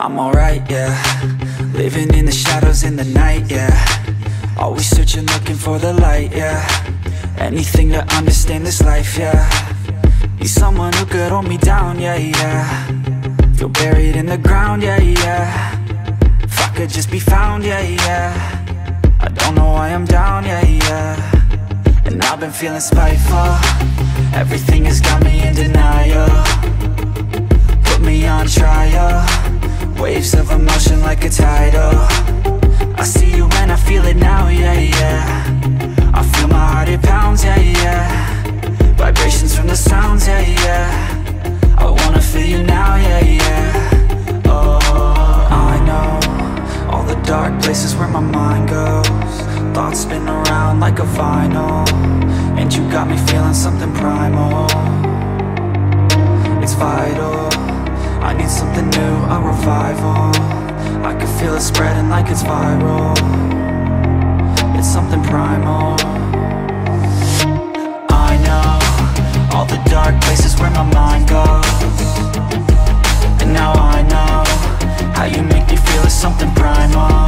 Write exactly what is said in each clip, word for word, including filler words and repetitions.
I'm alright, yeah. Living in the shadows in the night, yeah. Always searching, looking for the light, yeah. Anything to understand this life, yeah. Need someone who could hold me down, yeah, yeah. Feel buried in the ground, yeah, yeah. If I could just be found, yeah, yeah. I don't know why I'm down, yeah, yeah. And I've been feeling spiteful. Everything has got me in denial. Put me on trial. Waves of emotion like a tidal. I see you and I feel it now, yeah, yeah. I feel my heart, it pounds, yeah, yeah. Vibrations from the sounds, yeah, yeah. I wanna feel you now, yeah, yeah. Oh, I know all the dark places where my mind goes. Thoughts spin around like a vinyl. And you got me feeling something primal. It's vital, I need something new, a revival. I can feel it spreading like it's viral. It's something primal. I know all the dark places where my mind goes. And now I know how you make me feel is something primal.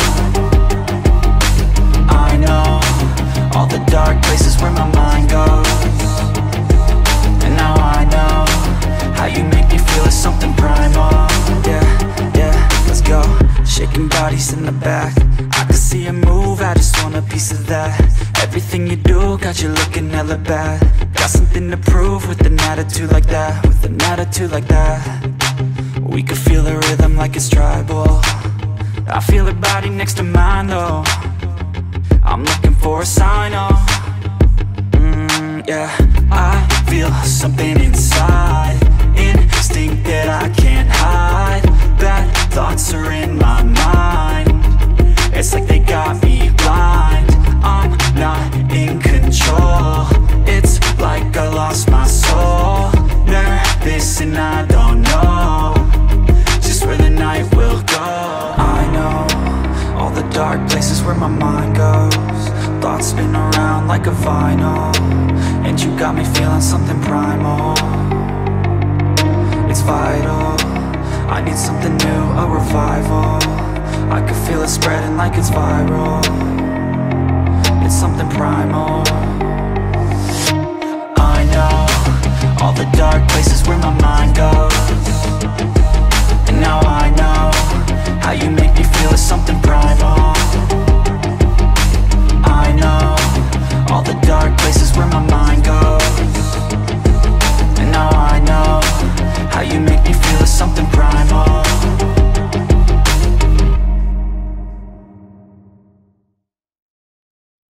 I know all the dark places where my mind goes. And now I know how you make me feel is something primal. Yeah, yeah, let's go. Shaking bodies in the back, I can see you move, I just want a piece of that. Everything you do got you looking hella bad. Got something to prove with an attitude like that. With an attitude like that, we could feel the rhythm like it's tribal. I feel her body next to mine though. I'm looking for a sign, oh mm, yeah, I feel something inside. Instinct that I can't hide. Bad thoughts are in my mind. It's like they got me blind. I'm not in control. It's like I lost my soul. Nervous and I don't know just where the night will go. I know all the dark places where my mind goes. Thoughts spin around like a vinyl. And you got me feeling something primal. It's vital, I need something new, a revival. I can feel it spreading like it's viral.